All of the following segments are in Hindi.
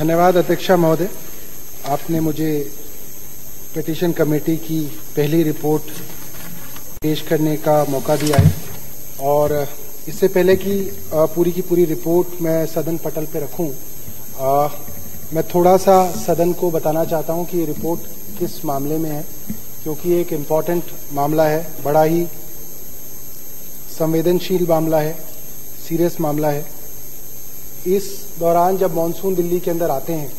धन्यवाद अध्यक्षा महोदय, आपने मुझे पिटीशन कमेटी की पहली रिपोर्ट पेश करने का मौका दिया है। और इससे पहले कि पूरी की पूरी रिपोर्ट मैं सदन पटल पे रखूं, मैं थोड़ा सा सदन को बताना चाहता हूं कि ये रिपोर्ट किस मामले में है, क्योंकि एक इम्पॉर्टेंट मामला है, बड़ा ही संवेदनशील मामला है, सीरियस मामला है। इस दौरान जब मॉनसून दिल्ली के अंदर आते हैं,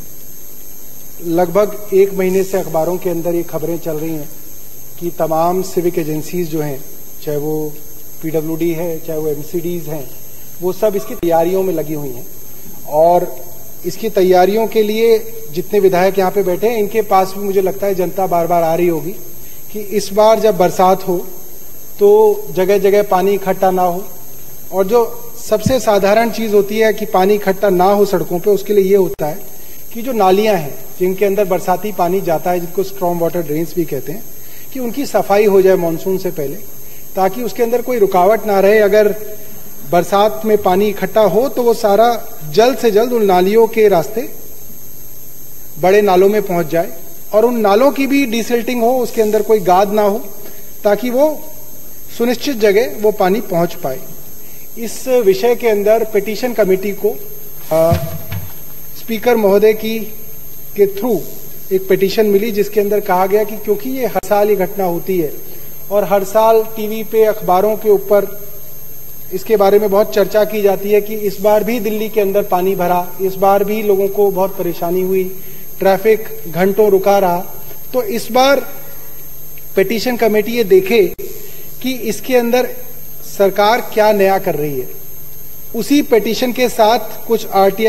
लगभग एक महीने से अखबारों के अंदर ये खबरें चल रही हैं कि तमाम सिविक एजेंसीज जो हैं, चाहे वो पीडब्ल्यूडी है, चाहे वो एमसीडीज हैं, वो सब इसकी तैयारियों में लगी हुई हैं। और इसकी तैयारियों के लिए जितने विधायक यहाँ पे बैठे हैं, इनके पास भी मुझे लगता है जनता बार बार आ रही होगी कि इस बार जब बरसात हो तो जगह जगह पानी इकट्ठा ना हो। और जो सबसे साधारण चीज होती है कि पानी इकट्ठा ना हो सड़कों पे, उसके लिए ये होता है कि जो नालियां हैं जिनके अंदर बरसाती पानी जाता है, जिनको स्ट्रॉन्ग वाटर ड्रेन्स भी कहते हैं, कि उनकी सफाई हो जाए मॉनसून से पहले, ताकि उसके अंदर कोई रुकावट ना रहे। अगर बरसात में पानी इकट्ठा हो तो वो सारा जल्द से जल्द उन नालियों के रास्ते बड़े नालों में पहुंच जाए, और उन नालों की भी डिसिल्टिंग हो, उसके अंदर कोई गाद ना हो, ताकि वो सुनिश्चित जगह वो पानी पहुंच पाए। इस विषय के अंदर पिटीशन कमेटी को स्पीकर महोदय के थ्रू एक पिटीशन मिली, जिसके अंदर कहा गया कि क्योंकि ये हर साल ये घटना होती है और हर साल टीवी पे, अखबारों के ऊपर इसके बारे में बहुत चर्चा की जाती है कि इस बार भी दिल्ली के अंदर पानी भरा, इस बार भी लोगों को बहुत परेशानी हुई, ट्रैफिक घंटों रुका रहा, तो इस बार पिटीशन कमेटी ये देखे कि इसके अंदर सरकार क्या नया कर रही है। उसी पिटीशन के साथ कुछ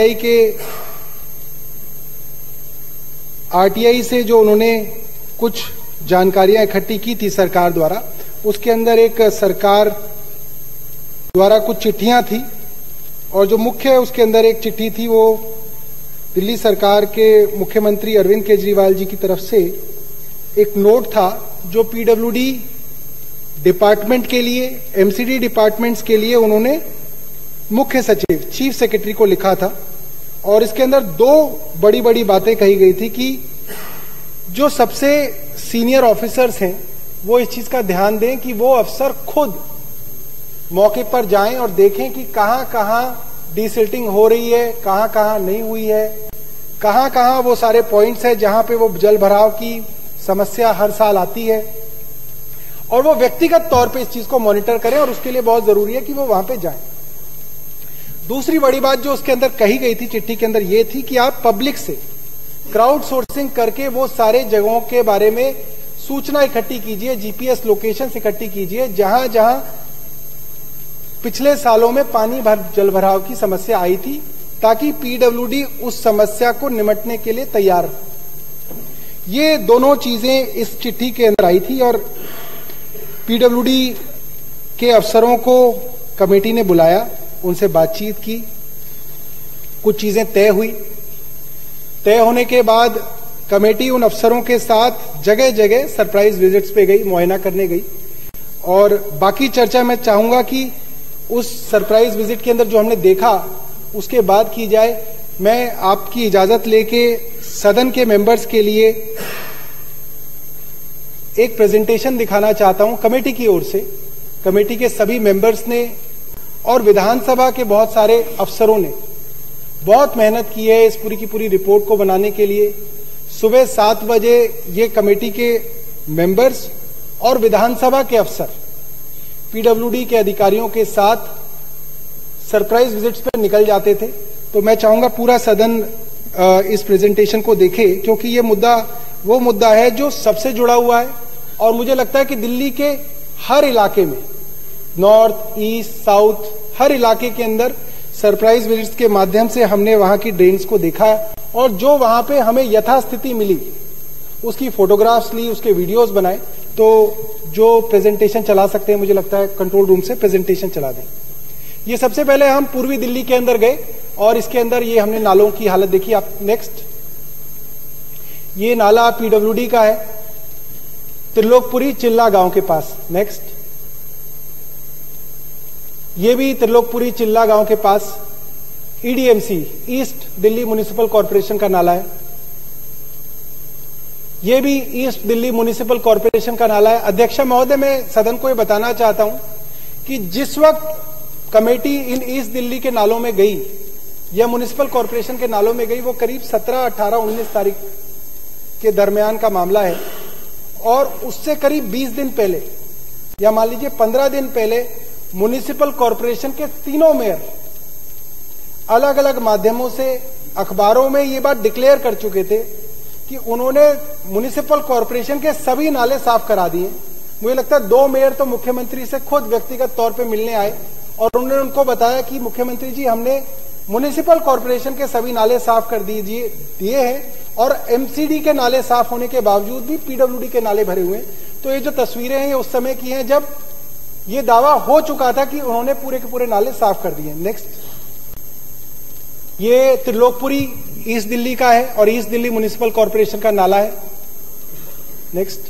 आरटीआई से जो उन्होंने कुछ जानकारियां इकट्ठी की थी सरकार द्वारा, उसके अंदर एक सरकार द्वारा कुछ चिट्ठियां थी, और जो मुख्य उसके अंदर एक चिट्ठी थी वो दिल्ली सरकार के मुख्यमंत्री अरविंद केजरीवाल जी की तरफ से एक नोट था, जो पीडब्ल्यूडी डिपार्टमेंट के लिए, एमसीडी डिपार्टमेंट्स के लिए उन्होंने मुख्य सचिव, चीफ सेक्रेटरी को लिखा था। और इसके अंदर दो बड़ी बड़ी बातें कही गई थी कि जो सबसे सीनियर ऑफिसर्स हैं वो इस चीज का ध्यान दें कि वो अफसर खुद मौके पर जाएं और देखें कि कहां कहां डिसिल्टिंग हो रही है, कहां कहां नहीं हुई है, कहां कहां वो सारे पॉइंट्स हैं जहां पे वो जल भराव की समस्या हर साल आती है, और वो व्यक्तिगत तौर पे इस चीज को मॉनिटर करें, और उसके लिए बहुत जरूरी है कि वो वहां पे जाएं। दूसरी बड़ी बात जो उसके अंदर कही गई थी चिट्ठी के अंदर, ये थी कि आप पब्लिक से क्राउड सोर्सिंग करके वो सारे जगहों के बारे में सूचना इकट्ठी कीजिए, जीपीएस लोकेशन इकट्ठी कीजिए जहां जहां पिछले सालों में पानी जल भराव की समस्या आई थी, ताकि पीडब्ल्यूडी उस समस्या को निपटने के लिए तैयार हो। ये दोनों चीजें इस चिट्ठी के अंदर आई थी, और पीडब्ल्यूडी के अफसरों को कमेटी ने बुलाया, उनसे बातचीत की, कुछ चीजें तय हुई। तय होने के बाद कमेटी उन अफसरों के साथ जगह जगह सरप्राइज विजिट्स पे गई, मुआयना करने गई। और बाकी चर्चा मैं चाहूंगा कि उस सरप्राइज विजिट के अंदर जो हमने देखा उसके बाद की जाए। मैं आपकी इजाजत लेके सदन के मेंबर्स के लिए एक प्रेजेंटेशन दिखाना चाहता हूं कमेटी की ओर से। कमेटी के सभी मेंबर्स ने और विधानसभा के बहुत सारे अफसरों ने बहुत मेहनत की है इस पूरी की पूरी रिपोर्ट को बनाने के लिए। सुबह 7 बजे ये कमेटी के मेंबर्स और विधानसभा के अफसर पीडब्ल्यूडी के अधिकारियों के साथ सरप्राइज विजिट्स पर निकल जाते थे। तो मैं चाहूंगा पूरा सदन इस प्रेजेंटेशन को देखे, क्योंकि ये मुद्दा वो मुद्दा है जो सबसे जुड़ा हुआ है, और मुझे लगता है कि दिल्ली के हर इलाके में, नॉर्थ, ईस्ट, साउथ, हर इलाके के अंदर सरप्राइज विजिट्स के माध्यम से हमने वहां की ड्रेन्स को देखा, और जो वहां पे हमें यथास्थिति मिली उसकी फोटोग्राफ्स ली, उसके वीडियोस बनाए। तो जो प्रेजेंटेशन चला सकते हैं, मुझे लगता है कंट्रोल रूम से प्रेजेंटेशन चला दें। ये सबसे पहले हम पूर्वी दिल्ली के अंदर गए, और इसके अंदर ये हमने नालों की हालत देखी। आप नेक्स्ट, ये नाला पीडब्ल्यूडी का है, त्रिलोकपुरी चिल्ला गांव के पास। नेक्स्ट, ये भी त्रिलोकपुरी चिल्ला गांव के पास। EDMC, east Delhi municipal corporation का नाला है। यह भी ईस्ट दिल्ली म्युनिसिपल कॉरपोरेशन का नाला है। अध्यक्ष महोदय, मैं सदन को यह बताना चाहता हूं कि जिस वक्त कमेटी इन ईस्ट दिल्ली के नालों में गई या म्युनिसिपल कॉरपोरेशन के नालों में गई, वो करीब 17, 18, 19 तारीख के दरमियान का मामला है। और उससे करीब 20 दिन पहले या मान लीजिए 15 दिन पहले म्युनिसिपल कॉरपोरेशन के तीनों मेयर अलग अलग माध्यमों से अखबारों में ये बात डिक्लेयर कर चुके थे कि उन्होंने म्युनिसिपल कॉरपोरेशन के सभी नाले साफ करा दिए। मुझे लगता है 2 मेयर तो मुख्यमंत्री से खुद व्यक्तिगत तौर पे मिलने आए और उन्होंने उनको बताया कि मुख्यमंत्री जी, हमने म्युनिसिपल कॉरपोरेशन के सभी नाले साफ कर दिए हैं और एमसीडी के नाले साफ होने के बावजूद भी पीडब्ल्यूडी के नाले भरे हुए हैं। तो ये जो तस्वीरें हैं ये उस समय की हैं जब ये दावा हो चुका था कि उन्होंने पूरे के पूरे नाले साफ कर दिए। नेक्स्ट, ये त्रिलोकपुरी ईस्ट दिल्ली का है और ईस्ट दिल्ली म्युनिसिपल कॉरपोरेशन का नाला है। नेक्स्ट,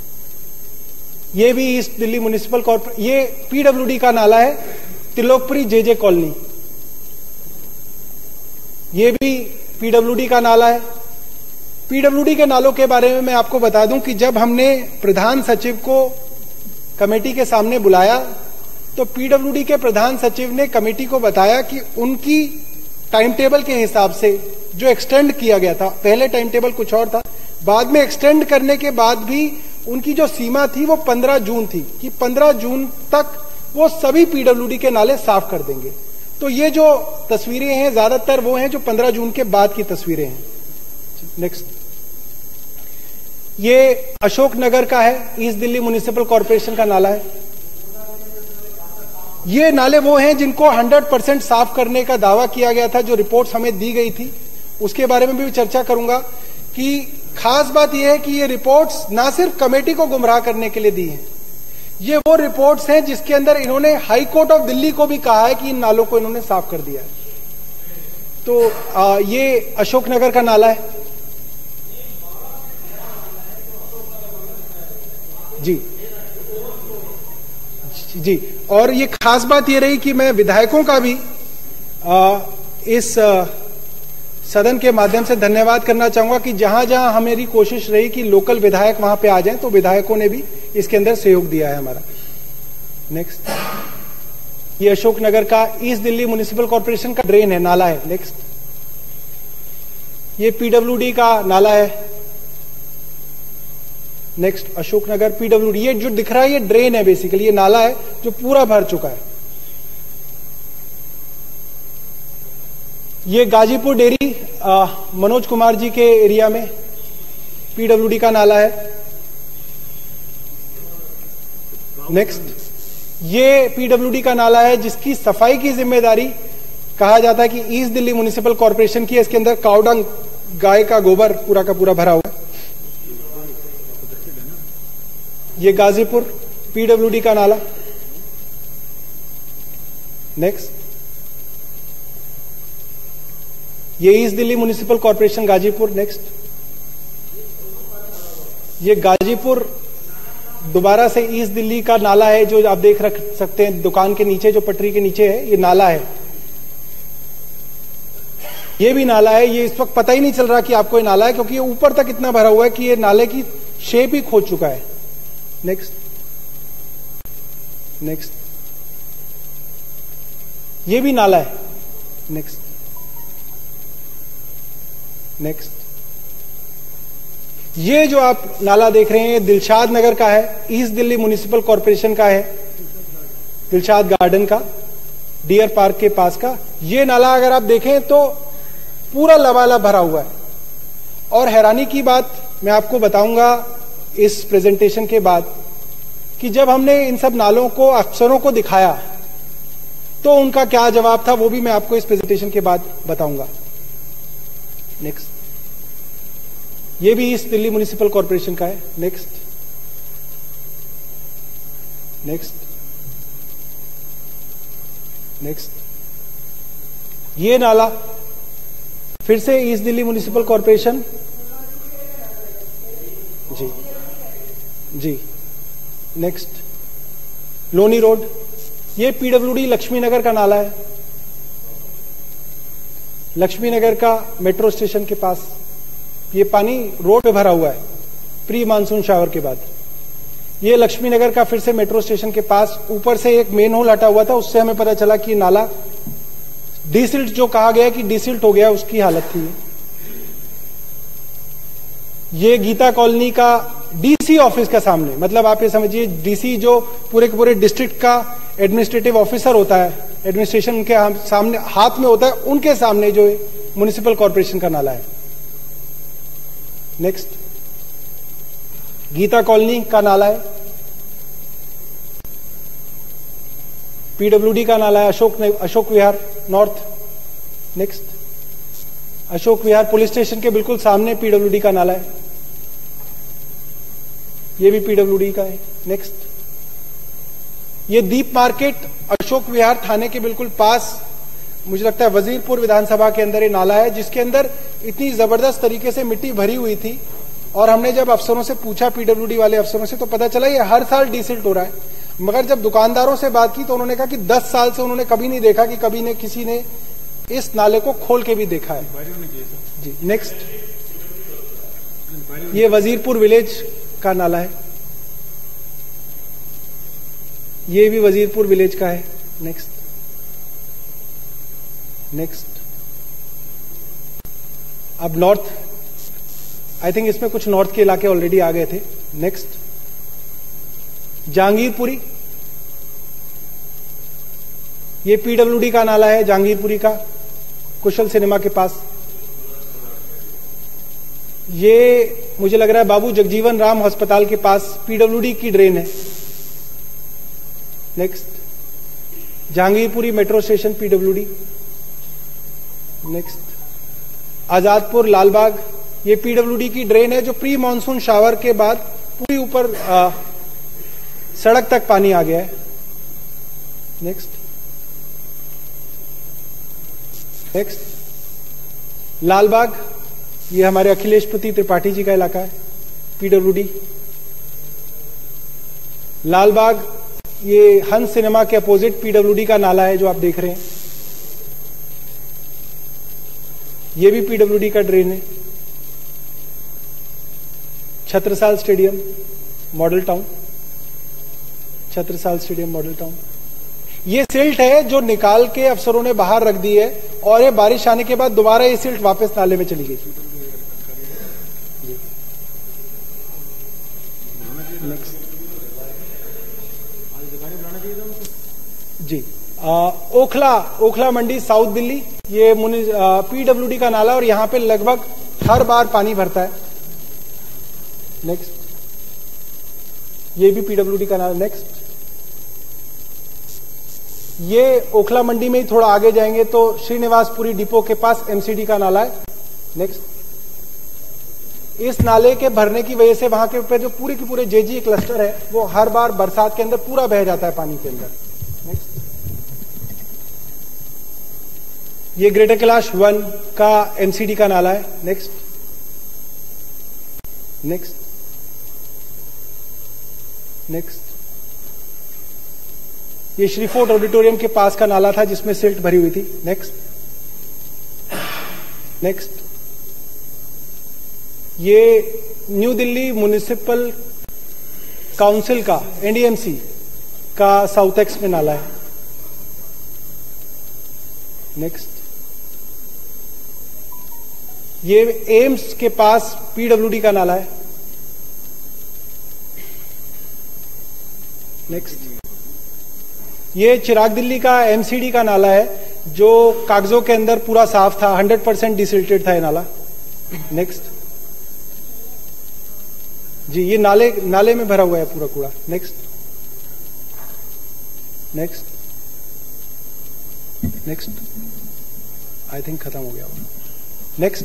ये भी ईस्ट दिल्ली म्युनिसिपल कॉरपोरेशन, ये पीडब्ल्यूडी का नाला है, त्रिलोकपुरी जेजे कॉलोनी। ये भी पीडब्ल्यूडी का नाला है। पीडब्ल्यूडी के नालों के बारे में मैं आपको बता दूं कि जब हमने प्रधान सचिव को कमेटी के सामने बुलाया तो पीडब्ल्यूडी के प्रधान सचिव ने कमेटी को बताया कि उनकी टाइम टेबल के हिसाब से जो एक्सटेंड किया गया था, पहले टाइम टेबल कुछ और था, बाद में एक्सटेंड करने के बाद भी उनकी जो सीमा थी वो 15 जून थी कि 15 जून तक वो सभी पीडब्ल्यूडी के नाले साफ कर देंगे। तो ये जो तस्वीरें हैं ज्यादातर वो हैं जो 15 जून के बाद की तस्वीरें हैं। नेक्स्ट, ये अशोकनगर का है, ईस्ट दिल्ली म्युनिसिपल कॉरपोरेशन का नाला है। ये नाले वो हैं जिनको 100% साफ करने का दावा किया गया था, जो रिपोर्ट्स हमें दी गई थी उसके बारे में भी चर्चा करूंगा कि खास बात यह है कि ये रिपोर्ट्स ना सिर्फ कमेटी को गुमराह करने के लिए दी हैं, ये वो रिपोर्ट्स हैं जिसके अंदर इन्होंने हाई कोर्ट ऑफ दिल्ली को भी कहा है कि इन नालों को इन्होंने साफ कर दिया है। तो ये अशोकनगर का नाला है जी जी। और ये खास बात ये रही कि मैं विधायकों का भी इस सदन के माध्यम से धन्यवाद करना चाहूंगा कि जहां जहां हमारी कोशिश रही कि लोकल विधायक वहां पे आ जाएं, तो विधायकों ने भी इसके अंदर सहयोग दिया है हमारा। नेक्स्ट, ये अशोकनगर का ईस्ट दिल्ली म्युनिसिपल कॉरपोरेशन का ड्रेन है, नाला है। नेक्स्ट, ये पीडब्ल्यूडी का नाला है। नेक्स्ट, अशोकनगर पीडब्ल्यूडी, ये जो दिख रहा है ये ड्रेन है, बेसिकली ये नाला है जो पूरा भर चुका है। ये गाजीपुर डेयरी मनोज कुमार जी के एरिया में पीडब्ल्यूडी का नाला है। नेक्स्ट, ये पीडब्ल्यूडी का नाला है जिसकी सफाई की जिम्मेदारी कहा जाता है कि ईस्ट दिल्ली म्युनिसिपल कॉरपोरेशन की है। इसके अंदर काउडंग, गाय का गोबर पूरा का पूरा भरा हुआ है। ये गाजीपुर पीडब्ल्यूडी का नाला। नेक्स्ट, ये east Delhi municipal corporation Ghazipur. Next, ये गाजीपुर दोबारा से ईस्ट दिल्ली का नाला है जो आप देख सकते हैं दुकान के नीचे, जो पटरी के नीचे है, ये नाला है। ये भी नाला है। ये इस वक्त पता ही नहीं चल रहा कि आपको ये नाला है क्योंकि ये ऊपर तक इतना भरा हुआ है कि ये नाले की शेप ही खो चुका है। नेक्स्ट, नेक्स्ट, ये भी नाला है। नेक्स्ट, नेक्स्ट, ये जो आप नाला देख रहे हैं दिलशाद नगर का है, ईस्ट दिल्ली म्युनिसिपल कॉरपोरेशन का है, दिलशाद गार्डन का, डियर पार्क के पास का। ये नाला अगर आप देखें तो पूरा लबालब भरा हुआ है। और हैरानी की बात मैं आपको बताऊंगा इस प्रेजेंटेशन के बाद कि जब हमने इन सब नालों को अफसरों को दिखाया तो उनका क्या जवाब था, वो भी मैं आपको इस प्रेजेंटेशन के बाद बताऊंगा। नेक्स्ट, ये भी ईस्ट दिल्ली म्युनिसिपल कॉरपोरेशन का है। नेक्स्ट, नेक्स्ट, नेक्स्ट, ये नाला फिर से ईस्ट दिल्ली म्युनिसिपल कॉरपोरेशन जी जी। नेक्स्ट, लोनी रोड, ये पीडब्ल्यूडी लक्ष्मी नगर का नाला है। लक्ष्मी नगर का मेट्रो स्टेशन के पास ये पानी रोड पे भरा हुआ है प्री मानसून शावर के बाद। ये लक्ष्मी नगर का फिर से मेट्रो स्टेशन के पास ऊपर से एक मेन होल हटा हुआ था, उससे हमें पता चला कि नाला डिसिल्ट, जो कहा गया कि डिसिल्ट हो गया, उसकी हालत थी। ये गीता कॉलोनी का डीसी ऑफिस का सामने, मतलब आप ये समझिए डीसी जो पूरे के पूरे डिस्ट्रिक्ट का एडमिनिस्ट्रेटिव ऑफिसर होता है, एडमिनिस्ट्रेशन के सामने हाथ में होता है, उनके सामने जो म्युनिसिपल कॉर्पोरेशन का नाला है। नेक्स्ट, गीता कॉलोनी का नाला है, पीडब्ल्यूडी का नाला है, Ashok Vihar north. Next, Ashok Vihar police station के बिल्कुल सामने पीडब्ल्यूडी का नाला है, ये भी पीडब्ल्यूडी का है। नेक्स्ट, ये दीप मार्केट अशोक विहार थाने के बिल्कुल पास, मुझे लगता है वजीरपुर विधानसभा के अंदर ये नाला है, जिसके अंदर इतनी जबरदस्त तरीके से मिट्टी भरी हुई थी। और हमने जब अफसरों से पूछा, पीडब्ल्यूडी वाले अफसरों से, तो पता चला ये हर साल डिसिल्ट हो रहा है। मगर जब दुकानदारों से बात की तो उन्होंने कहा कि 10 साल से उन्होंने कभी नहीं देखा कि कभी ने किसी ने इस नाले को खोल के भी देखा है। जी, नेक्स्ट, ये वजीरपुर विलेज का नाला है, ये भी वजीरपुर विलेज का है। नेक्स्ट, अब नॉर्थ, आई थिंक इसमें कुछ नॉर्थ के इलाके ऑलरेडी आ गए थे। नेक्स्ट, जहांगीरपुरी, ये पीडब्ल्यूडी का नाला है, जहांगीरपुरी का, कुशल सिनेमा के पास। ये मुझे लग रहा है बाबू जगजीवन राम अस्पताल के पास पीडब्ल्यूडी की ड्रेन है। Next, Jahangirpuri metro station PWD. Next, Azadpur Lalbagh, ये पीडब्ल्यूडी की ड्रेन है जो प्री मानसून शावर के बाद पूरी ऊपर सड़क तक पानी आ गया है। नेक्स्ट, लालबाग, ये हमारे अखिलेशपति त्रिपाठी जी का इलाका है, पीडब्ल्यूडी। लालबाग, ये हंस सिनेमा के अपोजिट पीडब्ल्यूडी का नाला है जो आप देख रहे हैं, ये भी पीडब्ल्यूडी का ड्रेन है। Chhatrasal stadium model town, Chhatrasal stadium model town, ये सिल्ट है जो निकाल के अफसरों ने बाहर रख दी है और ये बारिश आने के बाद दोबारा ये सिल्ट वापस नाले में चली गई। जी, ओखला मंडी साउथ दिल्ली, ये पीडब्ल्यूडी का नाला और यहां पे लगभग हर बार पानी भरता है। नेक्स्ट, ये भी पीडब्ल्यूडी का नाला। नेक्स्ट, ये ओखला मंडी में ही थोड़ा आगे जाएंगे तो श्रीनिवासपुरी डिपो के पास एमसीडी का नाला है। नेक्स्ट, इस नाले के भरने की वजह से वहां के ऊपर जो पूरे के पूरे जेजी क्लस्टर है वो हर बार बरसात के अंदर पूरा बह जाता है पानी के अंदर। नेक्स्ट, ये ग्रेटर कैलाश 1 का एमसीडी का नाला है। नेक्स्ट, ये श्रीफोर्ट ऑडिटोरियम के पास का नाला था जिसमें सिल्ट भरी हुई थी। नेक्स्ट, ये न्यू दिल्ली म्युनिसिपल काउंसिल का एनडीएमसी का साउथ एक्स में नाला है। नेक्स्ट, ये एम्स के पास पीडब्ल्यूडी का नाला है। नेक्स्ट, ये चिराग दिल्ली का एमसीडी का नाला है जो कागजों के अंदर पूरा साफ था, 100% डिसिल्टेड था ये नाला। नेक्स्ट, जी, ये नाले में भरा हुआ है पूरा कूड़ा। नेक्स्ट, आई थिंक खत्म हो गया। नेक्स्ट,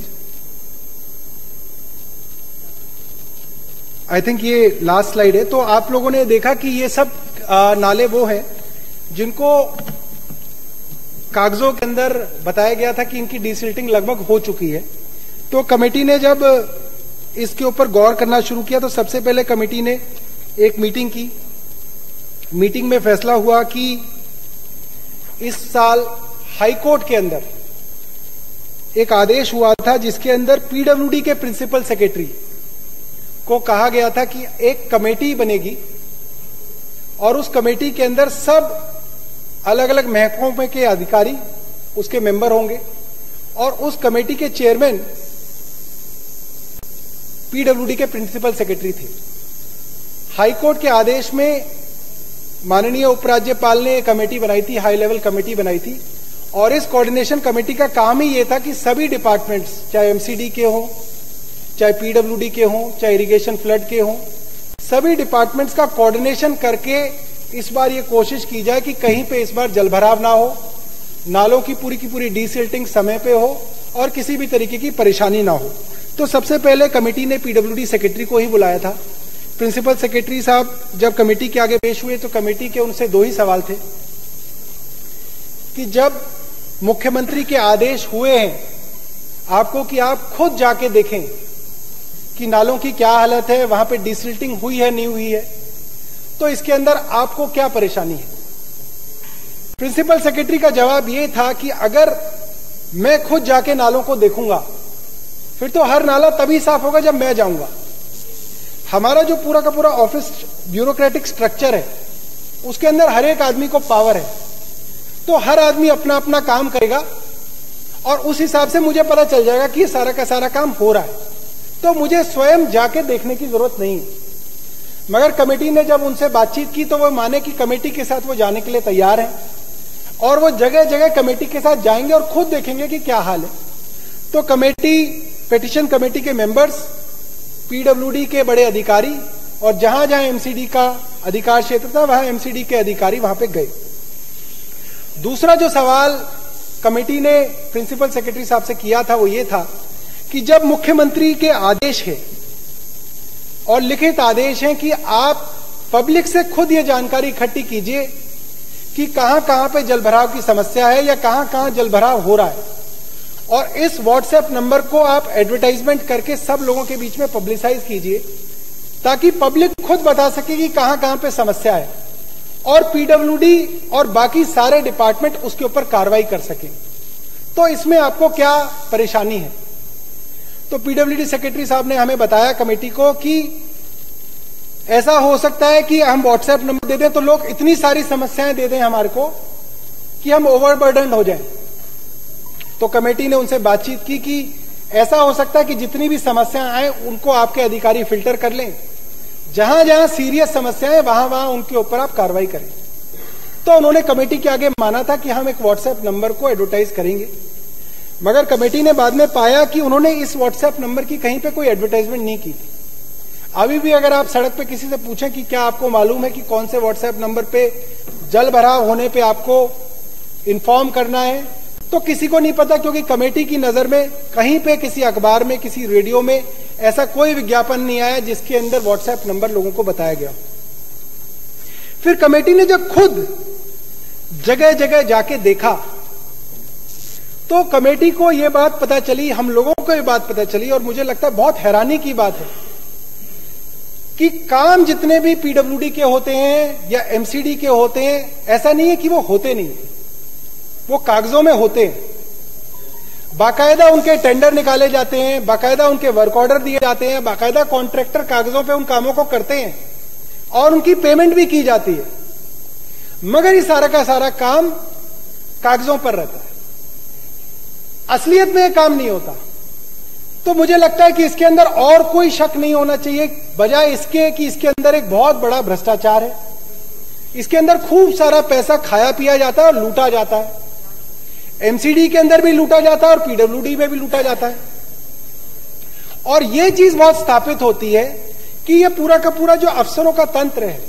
आई थिंक ये लास्ट स्लाइड है। तो आप लोगों ने देखा कि ये सब नाले वो हैं जिनको कागजों के अंदर बताया गया था कि इनकी डिसिल्टिंग लगभग हो चुकी है। तो कमेटी ने जब इसके ऊपर गौर करना शुरू किया तो सबसे पहले कमेटी ने एक मीटिंग की। मीटिंग में फैसला हुआ कि इस साल हाईकोर्ट के अंदर एक आदेश हुआ था जिसके अंदर पीडब्ल्यूडी के प्रिंसिपल सेक्रेटरी को कहा गया था कि एक कमेटी बनेगी और उस कमेटी के अंदर सब अलग अलग महकमों के अधिकारी उसके मेंबर होंगे और उस कमेटी के चेयरमैन पीडब्ल्यूडी के प्रिंसिपल सेक्रेटरी थे। हाईकोर्ट के आदेश में माननीय उपराज्यपाल ने एक कमेटी बनाई थी, हाई लेवल कमेटी बनाई थी, और इस कोऑर्डिनेशन कमेटी का काम ही यह था कि सभी डिपार्टमेंट्स, चाहे एमसीडी के हों, चाहे पीडब्ल्यूडी के हों, चाहे इरिगेशन फ्लड के हों, सभी डिपार्टमेंट्स का कोऑर्डिनेशन करके इस बार ये कोशिश की जाए कि कहीं पे इस बार जलभराव ना हो, नालों की पूरी डीसिल्टिंग समय पे हो और किसी भी तरीके की परेशानी ना हो। तो सबसे पहले कमेटी ने पीडब्ल्यूडी सेक्रेटरी को ही बुलाया था। प्रिंसिपल सेक्रेटरी साहब जब कमेटी के आगे पेश हुए तो कमेटी के उनसे दो ही सवाल थे कि जब मुख्यमंत्री के आदेश हुए हैं आपको कि आप खुद जाके देखें कि नालों की क्या हालत है, वहां पे डिसिल्टिंग हुई है नहीं हुई है, तो इसके अंदर आपको क्या परेशानी है। प्रिंसिपल सेक्रेटरी का जवाब यह था कि अगर मैं खुद जाके नालों को देखूंगा फिर तो हर नाला तभी साफ होगा जब मैं जाऊंगा। हमारा जो पूरा का पूरा ऑफिस ब्यूरोक्रेटिक स्ट्रक्चर है उसके अंदर हर एक आदमी को पावर है, तो हर आदमी अपना अपना काम करेगा और उस हिसाब से मुझे पता चल जाएगा कि ये सारा का सारा काम हो रहा है, तो मुझे स्वयं जाके देखने की जरूरत नहीं है। मगर कमेटी ने जब उनसे बातचीत की तो वो माने कि कमेटी के साथ वो जाने के लिए तैयार है और वो जगह जगह कमेटी के साथ जाएंगे और खुद देखेंगे कि क्या हाल है। तो कमेटी, पेटिशन कमेटी के मेंबर्स, पीडब्ल्यूडी के बड़े अधिकारी और जहां जहां एमसीडी का अधिकार क्षेत्र था वहां एमसीडी के अधिकारी वहां पे गए। दूसरा जो सवाल कमेटी ने प्रिंसिपल सेक्रेटरी साहब से किया था वो ये था कि जब मुख्यमंत्री के आदेश है और लिखित आदेश है कि आप पब्लिक से खुद ये जानकारी इकट्ठी कीजिए कि कहां कहां पे जलभराव की समस्या है या कहां कहां जलभराव हो रहा है, और इस व्हाट्सएप नंबर को आप एडवर्टाइजमेंट करके सब लोगों के बीच में पब्लिसाइज कीजिए ताकि पब्लिक खुद बता सके कि कहां कहां पे समस्या है और पीडब्ल्यूडी और बाकी सारे डिपार्टमेंट उसके ऊपर कार्रवाई कर सके। तो इसमें आपको क्या परेशानी है। तो पीडब्ल्यूडी सेक्रेटरी साहब ने हमें बताया कमेटी को कि ऐसा हो सकता है कि हम व्हाट्सएप नंबर दे दें तो लोग इतनी सारी समस्याएं दे दें हमारे को कि हम ओवरबर्डन हो जाएं। तो कमेटी ने उनसे बातचीत की कि ऐसा हो सकता है कि जितनी भी समस्याएं आए उनको आपके अधिकारी फिल्टर कर लें, जहां जहां सीरियस समस्याएं वहां वहां उनके ऊपर आप कार्रवाई करें। तो उन्होंने कमेटी के आगे माना था कि हम एक व्हाट्सएप नंबर को एडवर्टाइज करेंगे, मगर कमेटी ने बाद में पाया कि उन्होंने इस व्हाट्सएप नंबर की कहीं पे कोई एडवर्टाइजमेंट नहीं की थी। अभी भी अगर आप सड़क पे किसी से पूछें कि क्या आपको मालूम है कि कौन से व्हाट्सएप नंबर पे जल भराव होने पे आपको इन्फॉर्म करना है, तो किसी को नहीं पता, क्योंकि कमेटी की नजर में कहीं पे किसी अखबार में, किसी रेडियो में ऐसा कोई विज्ञापन नहीं आया जिसके अंदर व्हाट्सएप नंबर लोगों को बताया गया। फिर कमेटी ने जब खुद जगह जगह जाके देखा तो कमेटी को यह बात पता चली, हम लोगों को यह बात पता चली, और मुझे लगता है बहुत हैरानी की बात है कि काम जितने भी पीडब्ल्यूडी के होते हैं या एमसीडी के होते हैं, ऐसा नहीं है कि वो होते नहीं, वो कागजों में होते हैं। बाकायदा उनके टेंडर निकाले जाते हैं, बाकायदा उनके वर्क ऑर्डर दिए जाते हैं, बाकायदा कॉन्ट्रैक्टर कागजों पे उन कामों को करते हैं और उनकी पेमेंट भी की जाती है, मगर ये सारा का सारा काम कागजों पर रहता है, असलियत में ये काम नहीं होता। तो मुझे लगता है कि इसके अंदर और कोई शक नहीं होना चाहिए, बजाय इसके कि इसके अंदर एक बहुत बड़ा भ्रष्टाचार है, इसके अंदर खूब सारा पैसा खाया पिया जाता है और लूटा जाता है। एमसीडी के अंदर भी लूटा जाता है और पीडब्ल्यूडी में भी लूटा जाता है। और यह चीज बहुत स्थापित होती है कि यह पूरा का पूरा जो अफसरों का तंत्र है,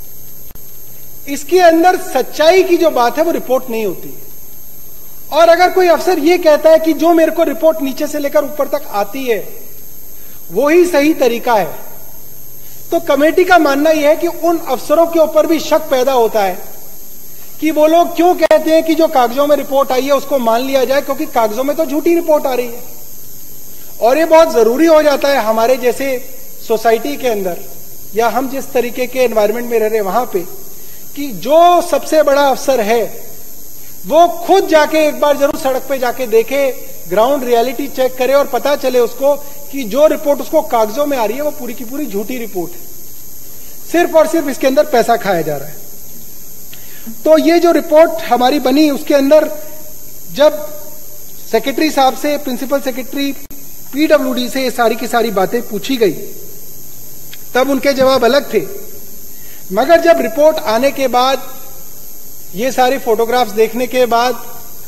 इसके अंदर सच्चाई की जो बात है वो रिपोर्ट नहीं होती। और अगर कोई अफसर यह कहता है कि जो मेरे को रिपोर्ट नीचे से लेकर ऊपर तक आती है वो ही सही तरीका है, तो कमेटी का मानना यह है कि उन अफसरों के ऊपर भी शक पैदा होता है कि वो लोग क्यों कहते हैं कि जो कागजों में रिपोर्ट आई है उसको मान लिया जाए, क्योंकि कागजों में तो झूठी रिपोर्ट आ रही है। और ये बहुत जरूरी हो जाता है हमारे जैसे सोसाइटी के अंदर, या हम जिस तरीके के एनवायरमेंट में रह रहे वहां पे, कि जो सबसे बड़ा अफसर है वो खुद जाके एक बार जरूर सड़क पे जाके देखे ग्राउंड रियलिटी चेक करे और पता चले उसको कि जो रिपोर्ट उसको कागजों में आ रही है वो पूरी की पूरी झूठी रिपोर्ट है, सिर्फ और सिर्फ इसके अंदर पैसा खाया जा रहा है। तो ये जो रिपोर्ट हमारी बनी उसके अंदर जब सेक्रेटरी साहब से, प्रिंसिपल सेक्रेटरी पीडब्ल्यूडी से ये सारी की सारी बातें पूछी गई तब उनके जवाब अलग थे, मगर जब रिपोर्ट आने के बाद, ये सारे फोटोग्राफ्स देखने के बाद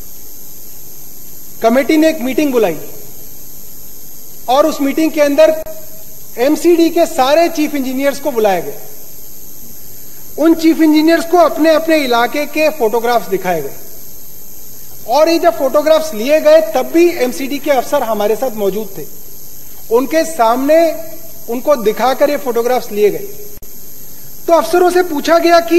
कमेटी ने एक मीटिंग बुलाई और उस मीटिंग के अंदर एमसीडी के सारे चीफ इंजीनियर्स को बुलाया गया। उन चीफ इंजीनियर्स को अपने अपने इलाके के फोटोग्राफ्स दिखाए गए और ये जब फोटोग्राफ्स लिए गए तब भी एमसीडी के अफसर हमारे साथ मौजूद थे। उनके सामने उनको दिखाकर ये फोटोग्राफ्स लिए गए। तो अफसरों से पूछा गया कि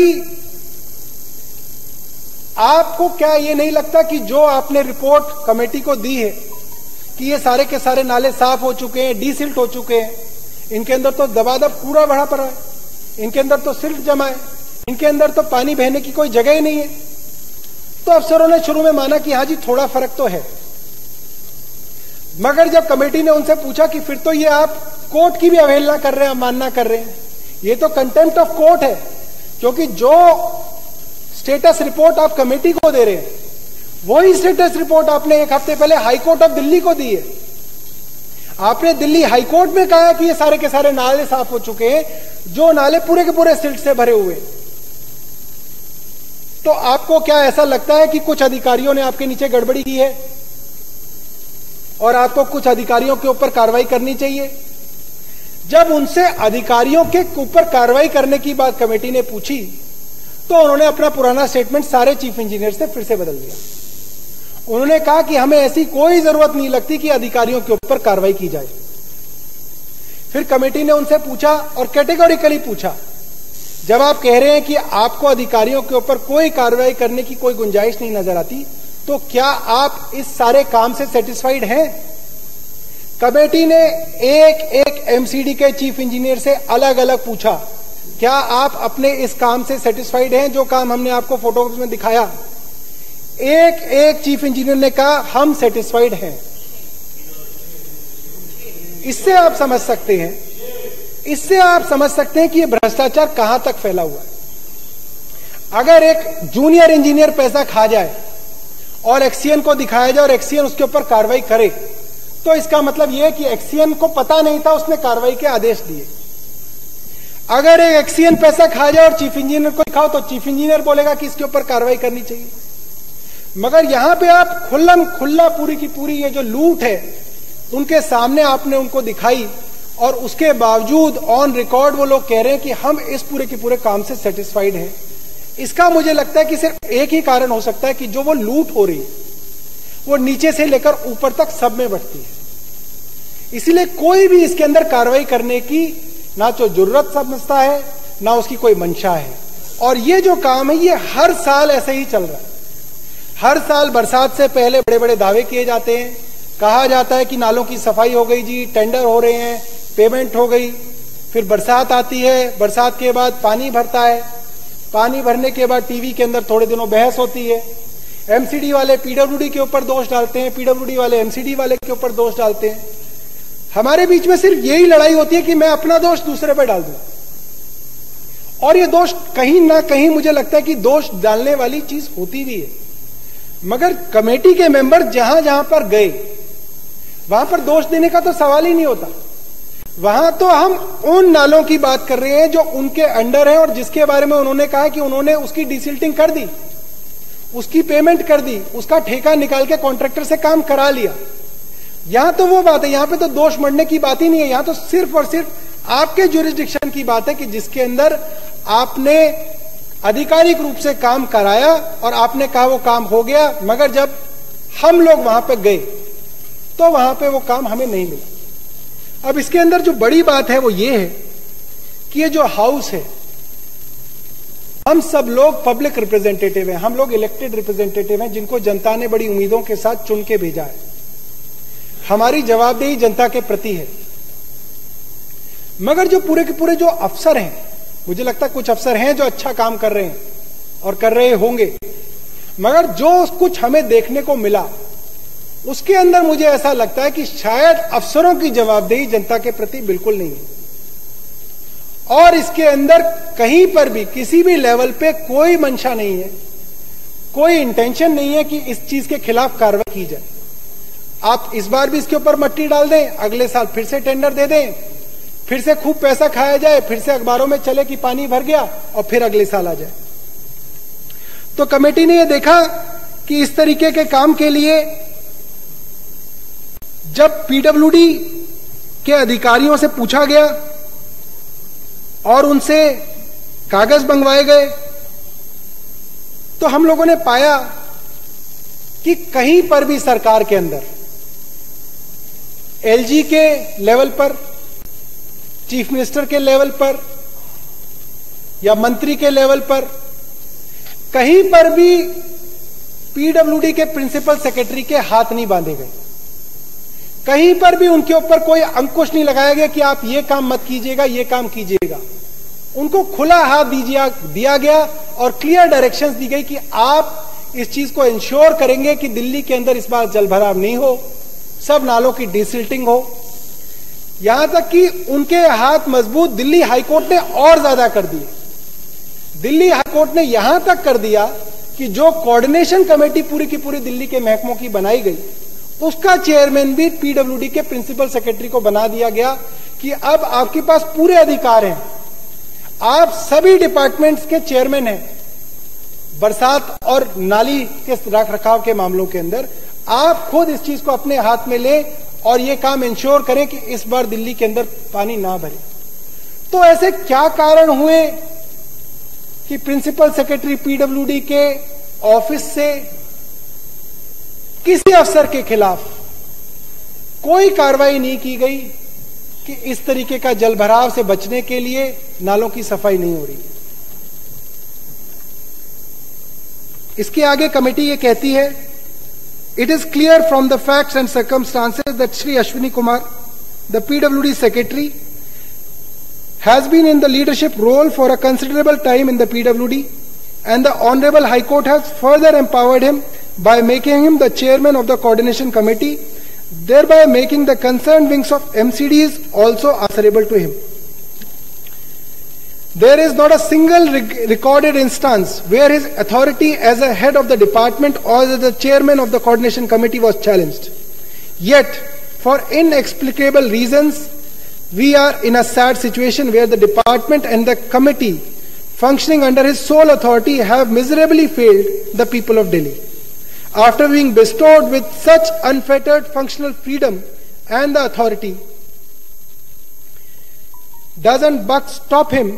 आपको क्या ये नहीं लगता कि जो आपने रिपोर्ट कमेटी को दी है कि ये सारे के सारे नाले साफ हो चुके हैं, डीसिल्ट हो चुके हैं, इनके अंदर तो दबादब कूड़ा भरा पड़ा है, इनके अंदर तो सिल्ट जमा है, इनके अंदर तो पानी बहने की कोई जगह ही नहीं है। तो अफसरों ने शुरू में माना कि हाँ जी थोड़ा फर्क तो है, मगर जब कमेटी ने उनसे पूछा कि फिर तो ये आप कोर्ट की भी अवहेलना कर रहे हैं, अवमानना कर रहे हैं, ये तो कंटेम्प्ट ऑफ कोर्ट है, क्योंकि जो स्टेटस रिपोर्ट आप कमेटी को दे रहे हैं वही स्टेटस रिपोर्ट आपने एक हफ्ते पहले हाई कोर्ट ऑफ दिल्ली को दी है। आपने दिल्ली हाई कोर्ट में कहा कि ये सारे के सारे नाले साफ हो चुके हैं, जो नाले पूरे के पूरे सिल्ट से भरे हुए। तो आपको क्या ऐसा लगता है कि कुछ अधिकारियों ने आपके नीचे गड़बड़ी की है और आपको कुछ अधिकारियों के ऊपर कार्रवाई करनी चाहिए? जब उनसे अधिकारियों के ऊपर कार्रवाई करने की बात कमेटी ने पूछी तो उन्होंने अपना पुराना स्टेटमेंट सारे चीफ इंजीनियर से फिर से बदल दिया। उन्होंने कहा कि हमें ऐसी कोई जरूरत नहीं लगती कि अधिकारियों के ऊपर कार्रवाई की जाए। फिर कमेटी ने उनसे पूछा और कैटेगोरिकली पूछा, जब आप कह रहे हैं कि आपको अधिकारियों के ऊपर कोई कार्रवाई करने की कोई गुंजाइश नहीं नजर आती, तो क्या आप इस सारे काम से सेटिस्फाइड हैं? कमेटी ने एक एक एमसीडी के चीफ इंजीनियर से अलग अलग पूछा, क्या आप अपने इस काम से सेटिस्फाइड हैं जो काम हमने आपको फोटोग्राफ में दिखाया? एक एक चीफ इंजीनियर ने कहा हम सेटिस्फाइड हैं। इससे आप समझ सकते हैं, इससे आप समझ सकते हैं कि यह भ्रष्टाचार कहां तक फैला हुआ है। अगर एक जूनियर इंजीनियर पैसा खा जाए और एक्सीएन को दिखाया जाए और एक्सीएन उसके ऊपर कार्रवाई करे, तो इसका मतलब यह है कि एक्सीएन को पता नहीं था, उसने कार्रवाई के आदेश दिए। अगर एक एक्सीएन पैसा खा जाए और चीफ इंजीनियर को दिखाओ तो चीफ इंजीनियर बोलेगा कि इसके ऊपर कार्रवाई करनी चाहिए। मगर यहां पे आप खुल्लम खुल्ला पूरी की पूरी ये जो लूट है उनके सामने आपने उनको दिखाई और उसके बावजूद ऑन रिकॉर्ड वो लोग कह रहे हैं कि हम इस पूरे के पूरे काम से सेटिस्फाइड हैं। इसका मुझे लगता है कि सिर्फ एक ही कारण हो सकता है कि जो वो लूट हो रही है वो नीचे से लेकर ऊपर तक सब में बढ़ती है। इसीलिए कोई भी इसके अंदर कार्रवाई करने की ना तो जरूरत समझता है ना उसकी कोई मंशा है। और ये जो काम है ये हर साल ऐसे ही चल रहा है। हर साल बरसात से पहले बड़े बड़े दावे किए जाते हैं, कहा जाता है कि नालों की सफाई हो गई जी, टेंडर हो रहे हैं, पेमेंट हो गई। फिर बरसात आती है, बरसात के बाद पानी भरता है, पानी भरने के बाद टीवी के अंदर थोड़े दिनों बहस होती है। एमसीडी वाले पीडब्ल्यूडी के ऊपर दोष डालते हैं, पीडब्ल्यूडी वाले एमसीडी वाले के ऊपर दोष डालते हैं। हमारे बीच में सिर्फ यही लड़ाई होती है कि मैं अपना दोष दूसरे पर डाल दूं। और ये दोष कहीं ना कहीं मुझे लगता है कि दोष डालने वाली चीज होती भी है, मगर कमेटी के मेंबर जहां जहां पर गए वहां पर दोष देने का तो सवाल ही नहीं होता। वहां तो हम उन नालों की बात कर रहे हैं जो उनके अंडर है और जिसके बारे में उन्होंने कहा कि उन्होंने उसकी डिसिल्टिंग कर दी, उसकी पेमेंट कर दी, उसका ठेका निकाल के कॉन्ट्रैक्टर से काम करा लिया। यहां तो वो बात है, यहां पे तो दोष मढ़ने की बात ही नहीं है। यहां तो सिर्फ और सिर्फ आपके ज्यूरिसडिक्शन की बात है कि जिसके अंदर आपने आधिकारिक रूप से काम कराया और आपने कहा वो काम हो गया, मगर जब हम लोग वहां पे गए तो वहां पे वो काम हमें नहीं मिला। अब इसके अंदर जो बड़ी बात है वो ये है कि ये जो हाउस है, हम सब लोग पब्लिक रिप्रेजेंटेटिव हैं, हम लोग इलेक्टेड रिप्रेजेंटेटिव हैं जिनको जनता ने बड़ी उम्मीदों के साथ चुन के भेजा है। हमारी जवाबदेही जनता के प्रति है। मगर जो पूरे के पूरे जो अफसर हैं, मुझे लगता है कुछ अफसर हैं जो अच्छा काम कर रहे हैं और कर रहे होंगे, मगर जो कुछ हमें देखने को मिला उसके अंदर मुझे ऐसा लगता है कि शायद अफसरों की जवाबदेही जनता के प्रति बिल्कुल नहीं है, और इसके अंदर कहीं पर भी किसी भी लेवल पे कोई मंशा नहीं है, कोई इंटेंशन नहीं है कि इस चीज के खिलाफ कार्रवाई की जाए। आप इस बार भी इसके ऊपर मट्टी डाल दें, अगले साल फिर से टेंडर दे दें, फिर से खूब पैसा खाया जाए, फिर से अखबारों में चले कि पानी भर गया, और फिर अगले साल आ जाए। तो कमेटी ने यह देखा कि इस तरीके के काम के लिए जब पीडब्ल्यूडी के अधिकारियों से पूछा गया और उनसे कागज मंगवाए गए, तो हम लोगों ने पाया कि कहीं पर भी सरकार के अंदर एलजी के लेवल पर, चीफ मिनिस्टर के लेवल पर या मंत्री के लेवल पर, कहीं पर भी पीडब्ल्यूडी के प्रिंसिपल सेक्रेटरी के हाथ नहीं बांधे गए। कहीं पर भी उनके ऊपर कोई अंकुश नहीं लगाया गया कि आप ये काम मत कीजिएगा, ये काम कीजिएगा। उनको खुला हाथ दिया गया और क्लियर डायरेक्शंस दी गई कि आप इस चीज को इंश्योर करेंगे कि दिल्ली के अंदर इस बार जल भराव नहीं हो, सब नालों की डिसिल्टिंग हो। यहां तक कि उनके हाथ मजबूत दिल्ली हाईकोर्ट ने और ज्यादा कर दिए। दिल्ली हाईकोर्ट ने यहां तक कर दिया कि जो कोऑर्डिनेशन कमेटी पूरी की पूरी दिल्ली के महकमों की बनाई गई, उसका चेयरमैन भी पीडब्ल्यूडी के प्रिंसिपल सेक्रेटरी को बना दिया गया कि अब आपके पास पूरे अधिकार हैं, आप सभी डिपार्टमेंट्स के चेयरमैन हैं। बरसात और नाली के रख रखाव के मामलों के अंदर आप खुद इस चीज को अपने हाथ में लें और यह काम इंश्योर करें कि इस बार दिल्ली के अंदर पानी ना भरे। तो ऐसे क्या कारण हुए कि प्रिंसिपल सेक्रेटरी पीडब्ल्यूडी के ऑफिस से किसी अफसर के खिलाफ कोई कार्रवाई नहीं की गई कि इस तरीके का जलभराव से बचने के लिए नालों की सफाई नहीं हो रही। इसके आगे कमेटी ये कहती है, it is clear from the facts and circumstances that Shri Ashwini Kumar, the PWD secretary, has been in the leadership role for a considerable time in the PWD, and the Honorable High Court has further empowered him by making him the chairman of the coordination committee, thereby making the concerned wings of MCDs also answerable to him. There is not a single recorded instance where his authority as a head of the department or as the chairman of the coordination committee was challenged. Yet, for inexplicable reasons, we are in a sad situation where the department and the committee functioning under his sole authority have miserably failed the people of Delhi. After being bestowed with such unfettered functional freedom and the authority, doesn't buck stop him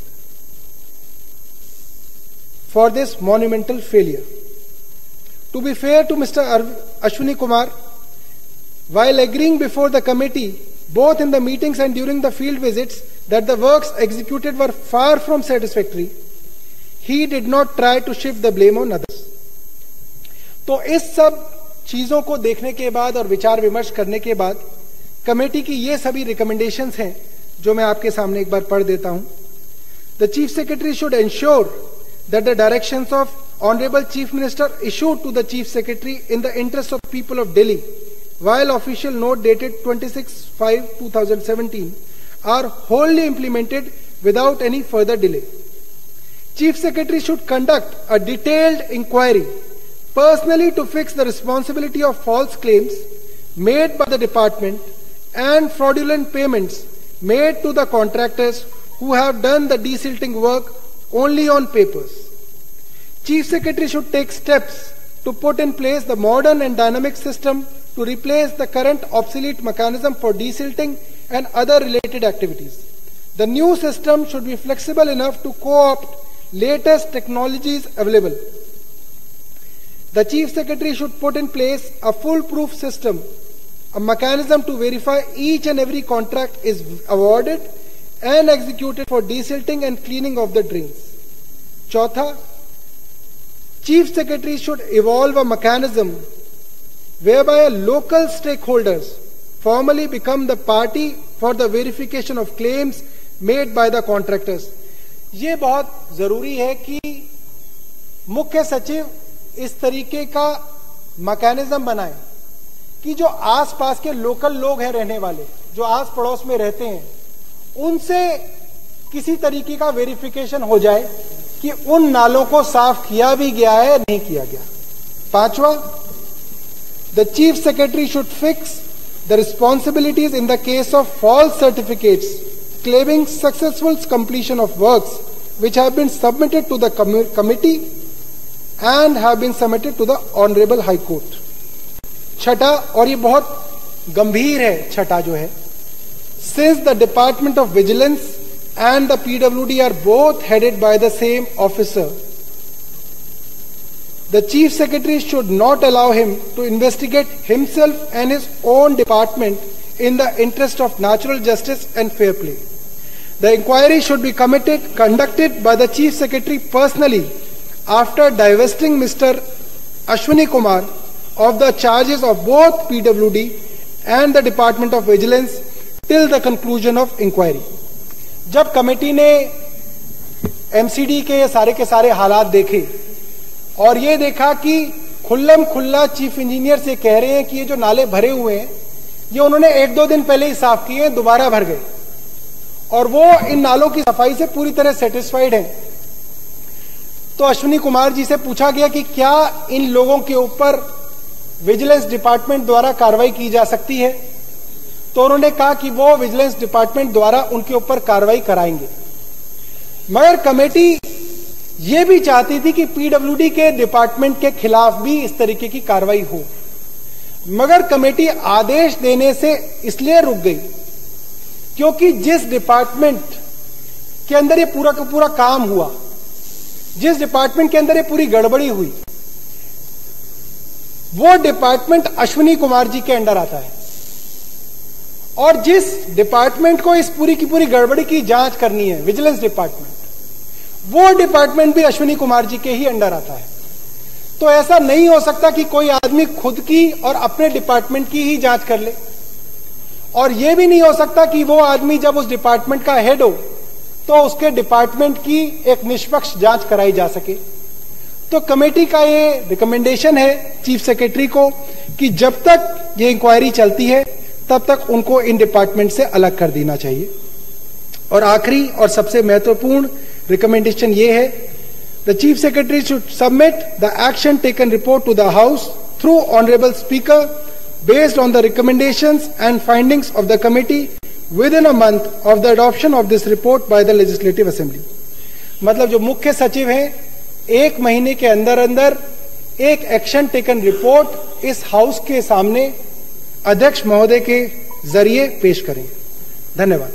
for this monumental failure? To be fair to Mr. Ashwini Kumar, while agreeing before the committee, both in the meetings and during the field visits, that the works executed were far from satisfactory, he did not try to shift the blame on others. तो इस सब चीजों को देखने के बाद और विचार विमर्श करने के बाद कमेटी की ये सभी रिकमेंडेशंस हैं जो मैं आपके सामने एक बार पढ़ देता हूं। The Chief Secretary should ensure that the directions of Honorable Chief Minister issued to the Chief Secretary in the interest of people of Delhi, while official note dated 26/5/2017, are wholly implemented without any further delay. Chief Secretary should conduct a detailed inquiry personally to fix the responsibility of false claims made by the department and fraudulent payments made to the contractors who have done the desilting work only on papers. Chief Secretary should take steps to put in place the modern and dynamic system to replace the current obsolete mechanism for desilting and other related activities. The new system should be flexible enough to co-opt latest technologies available. The Chief Secretary should put in place a foolproof system, a mechanism to verify each and every contract is awarded and executed for desilting and cleaning of the drains. Chautha, Chief Secretary should evolve a mechanism whereby local stakeholders formally become the party for the verification of claims made by the contractors. ये बहुत जरूरी है कि मुख्य सचिव इस तरीके का मैकेनिज्म बनाए कि जो आसपास के लोकल लोग हैं रहने वाले, जो आस पड़ोस में रहते हैं, उनसे किसी तरीके का वेरिफिकेशन हो जाए कि उन नालों को साफ किया भी गया है, नहीं किया गया। पांचवा, the chief secretary should fix the responsibilities in the case of false certificates claiming successful completion of works which have been submitted to the committee and have been submitted to the Honorable High Court. छठा, और ये बहुत गंभीर है छठा जो है, since the Department of Vigilance and the PWD are both headed by the same officer, the Chief Secretary should not allow him to investigate himself and his own department in the interest of natural justice and fair play. The inquiry should be conducted by the Chief Secretary personally after divesting Mr. Ashwini Kumar of the charges of both PWD and the Department of Vigilance till the conclusion of inquiry. जब कमेटी ने एमसीडी के सारे हालात देखे और ये देखा कि खुल्लम खुल्ला चीफ इंजीनियर से कह रहे हैं कि ये जो नाले भरे हुए हैं ये उन्होंने 1-2 दिन पहले ही साफ किए, दोबारा भर गए और वो इन नालों की सफाई से पूरी तरह सेटिस्फाइड हैं, तो अश्विनी कुमार जी से पूछा गया कि क्या इन लोगों के ऊपर विजिलेंस डिपार्टमेंट द्वारा कार्रवाई की जा सकती है, तो उन्होंने कहा कि वो विजिलेंस डिपार्टमेंट द्वारा उनके ऊपर कार्रवाई कराएंगे। मगर कमेटी ये भी चाहती थी कि पीडब्ल्यूडी के डिपार्टमेंट के खिलाफ भी इस तरीके की कार्रवाई हो, मगर कमेटी आदेश देने से इसलिए रुक गई क्योंकि जिस डिपार्टमेंट के अंदर ये पूरा का पूरा काम हुआ, जिस डिपार्टमेंट के अंदर ये पूरी गड़बड़ी हुई, वो डिपार्टमेंट अश्विनी कुमार जी के अंडर आता है और जिस डिपार्टमेंट को इस पूरी की पूरी गड़बड़ी की जांच करनी है, विजिलेंस डिपार्टमेंट, वो डिपार्टमेंट भी अश्विनी कुमार जी के ही अंडर आता है। तो ऐसा नहीं हो सकता कि कोई आदमी खुद की और अपने डिपार्टमेंट की ही जांच कर ले, और यह भी नहीं हो सकता कि वो आदमी जब उस डिपार्टमेंट का हेड हो तो उसके डिपार्टमेंट की एक निष्पक्ष जांच कराई जा सके। तो कमेटी का ये रिकमेंडेशन है चीफ सेक्रेटरी को कि जब तक ये इंक्वायरी चलती है तब तक उनको इन डिपार्टमेंट से अलग कर देना चाहिए। और आखिरी और सबसे महत्वपूर्ण रिकमेंडेशन ये है, the chief secretary should submit the action taken report to the house through honourable speaker based on the recommendations and findings of the committee within a month of the adoption of this report by the Legislative Assembly. मतलब जो मुख्य सचिव हैं 1 महीने के अंदर अंदर एक एक्शन टेकन रिपोर्ट इस हाउस के सामने अध्यक्ष महोदय के जरिए पेश करें। धन्यवाद।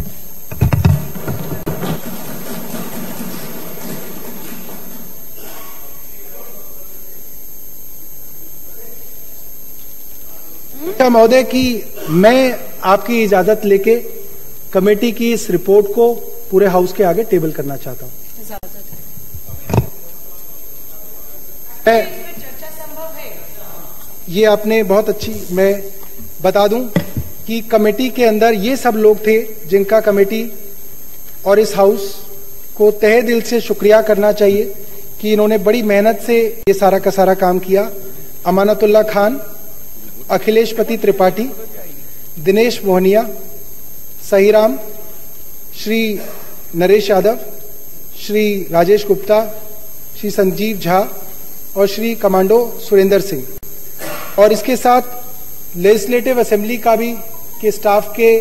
महोदय की मैं आपकी इजाजत लेके कमेटी की इस रिपोर्ट को पूरे हाउस के आगे टेबल करना चाहता हूं। चर्चा संभव है? ये आपने बहुत अच्छी, मैं बता दूं कि कमेटी के अंदर ये सब लोग थे जिनका कमेटी और इस हाउस को तहे दिल से शुक्रिया करना चाहिए कि इन्होंने बड़ी मेहनत से ये सारा का सारा काम किया। अमानतुल्लाह खान, अखिलेश पति त्रिपाठी, दिनेश मोहनिया, सहीराम, श्री नरेश यादव, श्री राजेश गुप्ता, श्री संजीव झा और श्री कमांडो सुरेंद्र सिंह, और इसके साथ लेजिस्लेटिव असेंबली का भी के स्टाफ के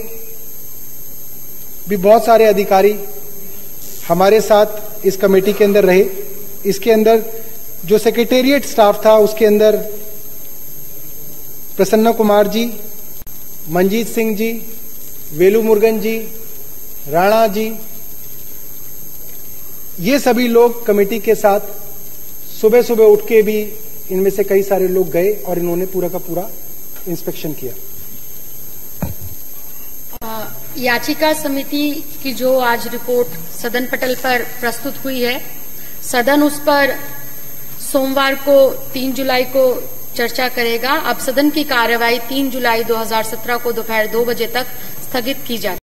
भी बहुत सारे अधिकारी हमारे साथ इस कमेटी के अंदर रहे। इसके अंदर जो सेक्रेटेरिएट स्टाफ था उसके अंदर प्रसन्न कुमार जी, मंजीत सिंह जी, वेलू मुर्गन जी, राणा जी, ये सभी लोग कमेटी के साथ सुबह सुबह उठ के भी इनमें से कई सारे लोग गए और इन्होंने पूरा का पूरा इंस्पेक्शन किया। याचिका समिति की जो आज रिपोर्ट सदन पटल पर प्रस्तुत हुई है, सदन उस पर सोमवार को 3 जुलाई को चर्चा करेगा। अब सदन की कार्यवाही 3 जुलाई 2017 को दोपहर 2 बजे तक स्थगित की जाती है।